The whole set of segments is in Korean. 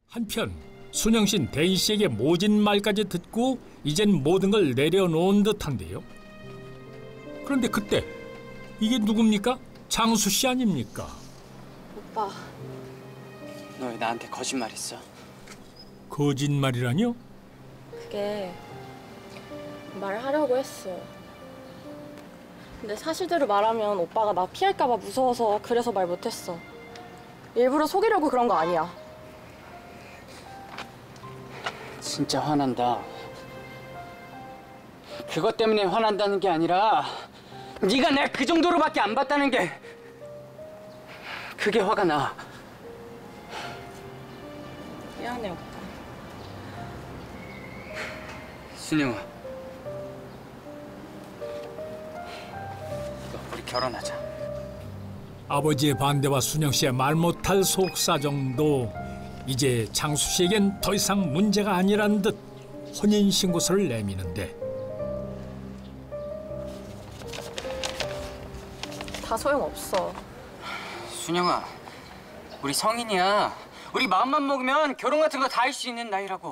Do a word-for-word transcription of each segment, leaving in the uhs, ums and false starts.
한편 순영 씨는 대인 씨에게 모진 말까지 듣고 이젠 모든 걸 내려놓은 듯한데요. 그런데 그때 이게 누굽니까? 장수 씨 아닙니까? 오빠. 너 왜 나한테 거짓말했어? 거짓말이라뇨? 그게 말하려고 했어. 근데 사실대로 말하면 오빠가 나 피할까 봐 무서워서 그래서 말 못했어. 일부러 속이려고 그런 거 아니야. 진짜 화난다. 그것 때문에 화난다는 게 아니라 네가 날 그 정도로밖에 안 봤다는 게 그게 화가 나. 미안해, 오빠. 순영아, 우리 결혼하자. 아버지의 반대와 순영 씨의 말 못할 속사정도 이제 장수 씨에겐 더 이상 문제가 아니란 듯 혼인신고서를 내미는데 다 소용없어. 순영아, 우리 성인이야. 우리 마음만 먹으면 결혼 같은 거 다 할 수 있는 나이라고.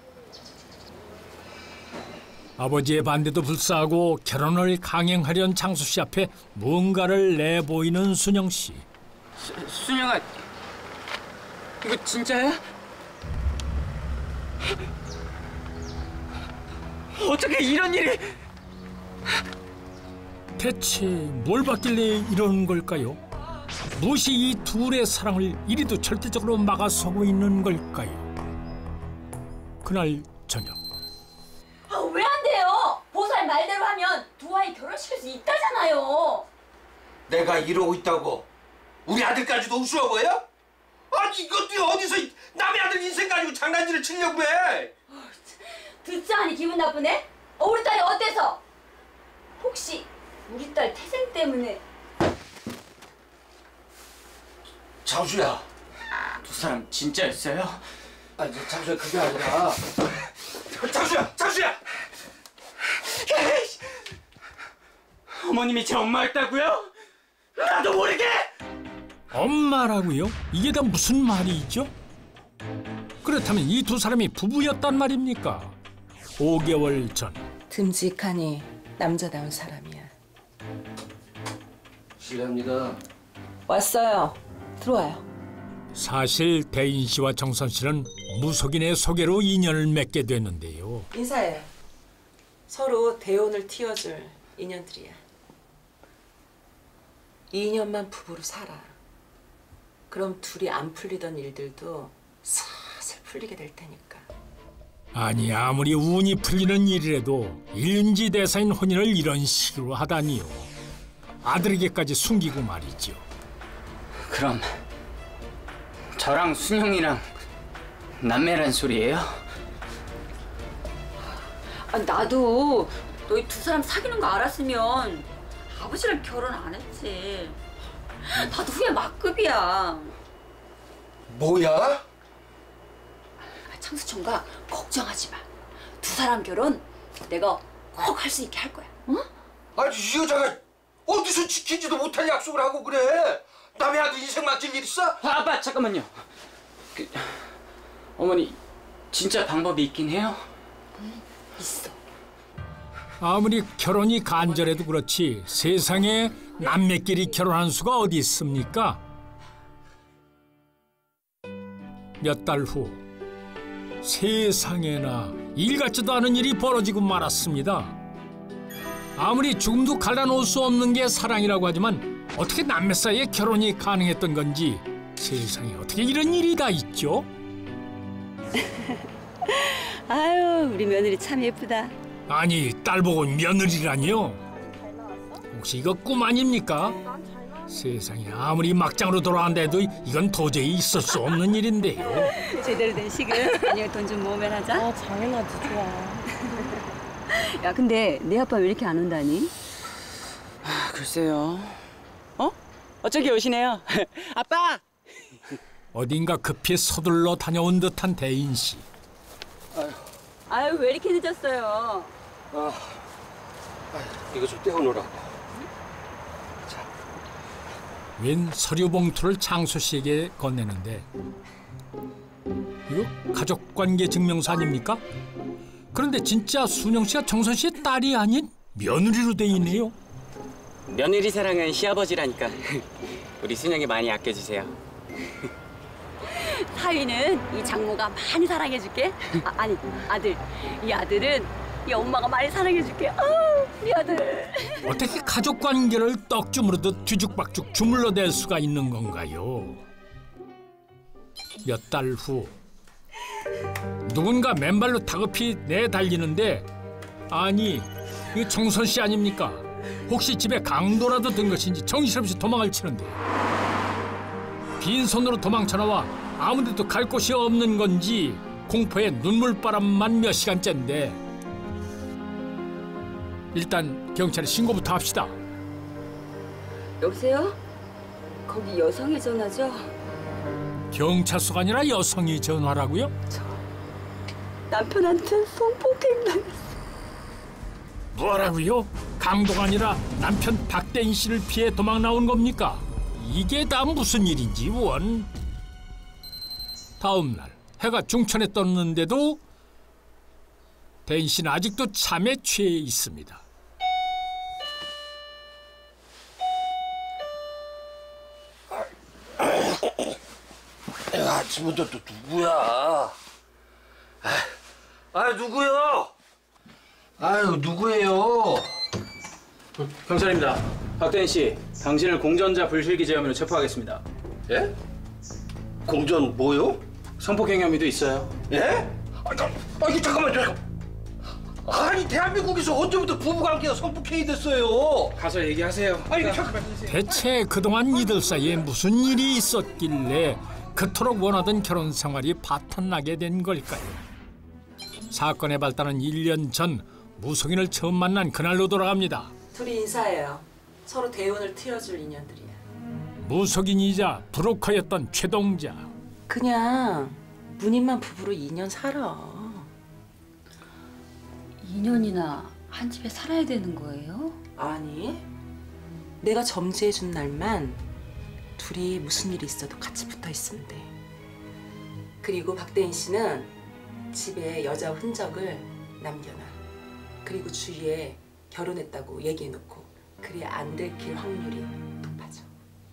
아버지의 반대도 불사하고 결혼을 강행하려는 장수 씨 앞에 뭔가를 내보이는 순영 씨. 수, 순영아, 이거 진짜야? 어떻게 이런 일이... 대체 뭘 받길래 이러는 걸까요? 무엇이 이 둘의 사랑을 이리도 절대적으로 막아서고 있는 걸까요? 그날 저녁. 아, 왜 안 돼요? 보살 말대로 하면 두 아이 결혼시킬 수 있다잖아요. 내가 이러고 있다고 우리 아들까지도 우스워 보여? 아니 이것도 어디서 남의 아들 인생 가지고 장난질을 치려고 해? 듣자하니 기분 나쁘네? 어, 우리 딸이 어때서? 혹시 우리 딸 태생 때문에? 장수야. 두 사람 진짜였어요? 아니 장수야 그게 아니라. 장수야! 장수야! 어머님이 제 엄마였다고요? 나도 모르게! 엄마라고요? 이게 다 무슨 말이죠? 그렇다면 이 두 사람이 부부였단 말입니까? 오 개월 전. 듬직하니 남자다운 사람이야. 실례합니다. 왔어요. 들어와요. 사실 대인 씨와 정선 씨는 무속인의 소개로 인연을 맺게 됐는데요. 인사해. 서로 대혼을 틔워줄 인연들이야. 이 년만 부부로 살아. 그럼 둘이 안 풀리던 일들도 슬슬 풀리게 될 테니까. 아니 아무리 운이 풀리는 일이라도 일인지대사인 혼인을 이런 식으로 하다니요. 아들에게까지 숨기고 말이죠. 그럼 저랑 순영이랑 남매란 소리예요? 아, 나도 너희 두 사람 사귀는 거 알았으면 아버지랑 결혼 안 했지. 나도 후회 막급이야. 뭐야? 아, 창수청가 걱정하지 마. 두 사람 결혼 내가 꼭 할 수 있게 할 거야. 응? 아니 이 여자가 어디서 지키지도 못할 약속을 하고 그래? 남의 아들 인생 망칠 일 있어? 아, 아빠 잠깐만요. 그, 어머니 진짜 방법이 있긴 해요? 응, 있어. 아무리 결혼이 간절해도 그렇지 세상에 남매끼리 결혼한 수가 어디 있습니까? 몇 달 후 세상에나 일 같지도 않은 일이 벌어지고 말았습니다. 아무리 죽음도 갈라놓을 수 없는 게 사랑이라고 하지만 어떻게 남매 사이에 결혼이 가능했던 건지 세상에 어떻게 이런 일이 다 있죠? 아유, 우리 며느리 참 예쁘다. 아니 딸 보고 며느리라니요? 혹시 이거 꿈 아닙니까? 세상에 아무리 막장으로 돌아간다 해도 이건 도저히 있을 수 없는 일인데요. 제대로 된 식은 아니면 돈 좀 모으면 하자. 아, 당연하지, 좋아. 야, 근데 내 아빠 왜 이렇게 안 온다니? 아, 글쎄요. 어? 어, 저기 오시네요. 아빠! 어딘가 급히 서둘러 다녀온 듯한 대인 씨. 아유, 왜 이렇게 늦었어요? 아, 아 이거 좀 떼어놓으라고. 자. 웬 서류 봉투를 장수 씨에게 건네는데 이거 가족관계 증명서 아닙니까? 그런데 진짜 순영 씨가 정선 씨의 딸이 아닌 며느리로 돼 있네요. 며느리 사랑은 시아버지라니까 우리 순영이 많이 아껴주세요. 사위는 이 장모가 많이 사랑해줄게. 아, 아니 아들, 이 아들은 이 엄마가 많이 사랑해줄게. 아, 우리 아들. 어떻게 가족관계를 떡주무르듯 뒤죽박죽 주물러댈 수가 있는 건가요? 몇 달 후 누군가 맨발로 다급히 내달리는데 아니 이거 정선 씨 아닙니까? 혹시 집에 강도라도 든 것인지 정신없이 도망을 치는데 빈손으로 도망쳐 나와 아무데도 갈 곳이 없는 건지 공포에 눈물바람만 몇 시간째인데 일단 경찰에 신고부터 합시다. 여보세요? 거기 여성의 전화죠? 경찰서가 아니라 여성이 전화라고요? 남편한테 성폭행 당했어. 뭐라고요? 강도가 아니라 남편 박대인 씨를 피해 도망 나온 겁니까? 이게 다 무슨 일인지 원. 다음 날 해가 중천에 떴는데도 대인 씨는 아직도 잠에 취해 있습니다. 아침부터 또 누구야? 아, 아 누구요? 아유 누구예요? 경찰입니다. 박대인 씨, 당신을 공전자 불실기재 혐의로 체포하겠습니다. 예? 공전 뭐요? 성폭행 혐의도 있어요. 예? 아, 나, 아 이게 잠깐만 잠깐. 아니 대한민국에서 언제부터 부부관계가 성폭행이 됐어요? 가서 얘기하세요. 아니 잠깐만. 대체 그동안 이들 사이에 무슨 일이 있었길래 그토록 원하던 결혼 생활이 파탄나게 된 걸까요? 사건의 발단은 일 년 전 무속인을 처음 만난 그날로 돌아갑니다. 둘이 인사해요. 서로 대운을 틀어줄 인연들이야. 무속인이자 브로커였던 최동자. 그냥 문인만 부부로 이 년 살아. 이 년이나 한 집에 살아야 되는 거예요? 아니, 내가 점지해준 날만 둘이 무슨 일이 있어도 같이 붙어 있으면 돼. 그리고 박대인 씨는 집에 여자 흔적을 남겨놔. 그리고 주위에 결혼했다고 얘기해놓고 그래야 안 들킬 확률이 높아져.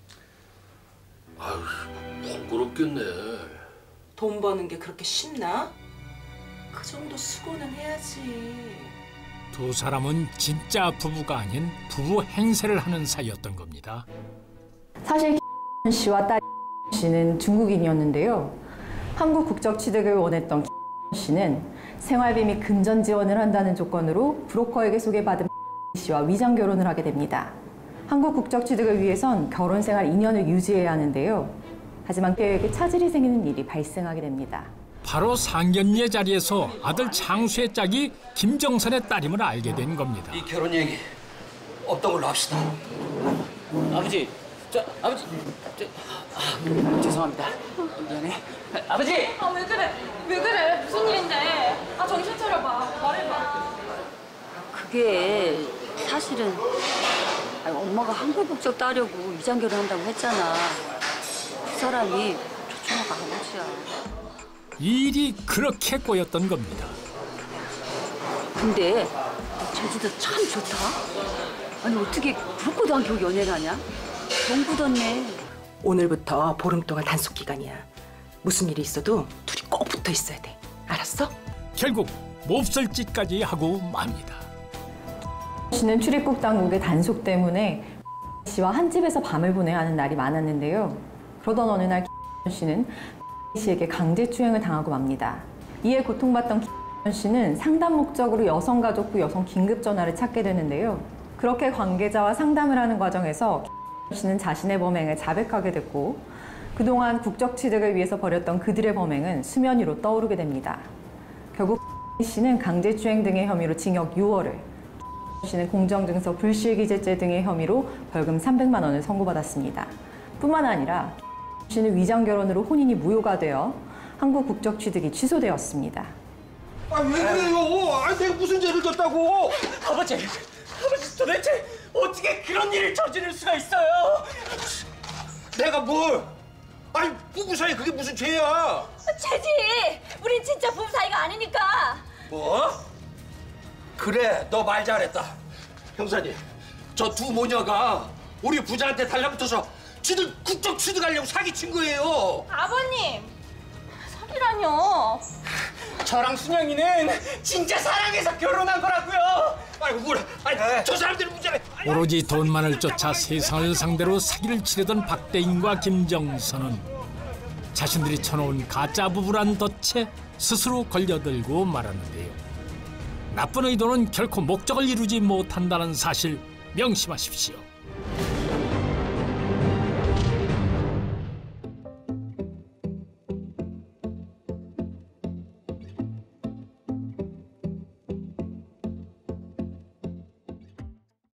아유 번거롭겠네. 돈 버는 게 그렇게 쉽나? 그 정도 수고는 해야지. 두 사람은 진짜 부부가 아닌 부부 행세를 하는 사이였던 겁니다. 사실 씨와 딸 씨는 중국인이었는데요. 한국 국적 취득을 원했던 씨는 생활비 및 금전 지원을 한다는 조건으로 브로커에게 소개받은 씨와 위장 결혼을 하게 됩니다. 한국 국적 취득을 위해선 결혼 생활 이 년을 유지해야 하는데요. 하지만 그에게 차질이 생기는 일이 발생하게 됩니다. 바로 상견례 자리에서 아들 장수의 짝이 김정선의 딸임을 알게 된 겁니다. 이 결혼 얘기 없던 걸로 합시다. 아버지, 저 아버지, 저 아, 죄송합니다. 미안해. 아버지. 아 왜 그래? 왜 그래? 무슨 일인데? 아 정신 차려봐. 말해봐. 그게 사실은 아니, 엄마가 한국 국적 따려고 위장 결혼한다고 했잖아. 그 사람이 조청아가 아버지야. 일이 그렇게 꼬였던 겁니다. 근데 제주도 참 좋다. 아니 어떻게 브로커도 안 겨우 연애를 하냐? 돈 굳었네. 오늘부터 보름 동안 단속 기간이야. 무슨 일이 있어도 둘이 꼭 붙어 있어야 돼. 알았어? 결국 몹쓸 짓까지 하고 맙니다. 씨는 출입국 당국의 단속 때문에 씨와 한 집에서 밤을 보내야 하는 날이 많았는데요. 그러던 어느 날 씨는 씨에게 강제추행을 당하고 맙니다. 이에 고통받던 씨는 상담 목적으로 여성가족부 여성 긴급전화를 찾게 되는데요. 그렇게 관계자와 상담을 하는 과정에서 씨는 자신의 범행을 자백하게 됐고 그동안 국적 취득을 위해서 벌였던 그들의 범행은 수면 위로 떠오르게 됩니다. 결국 씨는 강제추행 등의 혐의로 징역 유 월을, 씨는 공정증서 불실기재죄 등의 혐의로 벌금 삼백만 원을 선고받았습니다. 뿐만 아니라 씨는 위장결혼으로 혼인이 무효가 되어 한국 국적 취득이 취소되었습니다. 아 왜 그래요? 아 내가 무슨 죄를 졌다고? 아버지, 아버지 도대체 어떻게 그런 일을 저지를 수가 있어요? 내가 뭘? 아니 부부 사이 그게 무슨 죄야? 죄지. 우린 진짜 부부 사이가 아니니까. 뭐? 그래, 너 말 잘했다. 형사님, 저 두 모녀가 우리 부자한테 달라붙어서 지들 국적 취득하려고 사기친 거예요. 아버님! 사기라뇨. 저랑 순영이는 진짜 사랑해서 결혼한 거라고요. 아이고 뭐라? 아니 저 사람들은 문제가. 오로지 돈만을 쫓아 세상을 상대로 사기를 치르던 박대인과 김정선은 자신들이 쳐놓은 가짜 부부란 덫에 스스로 걸려들고 말았는데요. 나쁜 의도는 결코 목적을 이루지 못한다는 사실 명심하십시오.